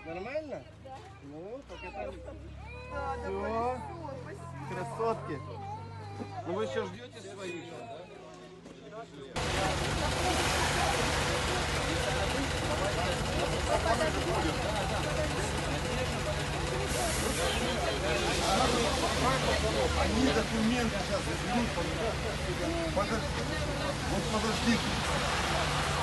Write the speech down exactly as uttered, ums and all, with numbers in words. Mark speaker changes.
Speaker 1: Нормально? Да. Ну, покатались.
Speaker 2: Да, да,
Speaker 1: Все.
Speaker 2: спасибо.
Speaker 1: Красотки. Ну вы еще ждете своих, да?
Speaker 3: Они документы сейчас заберут. Подожди. Вот подожди.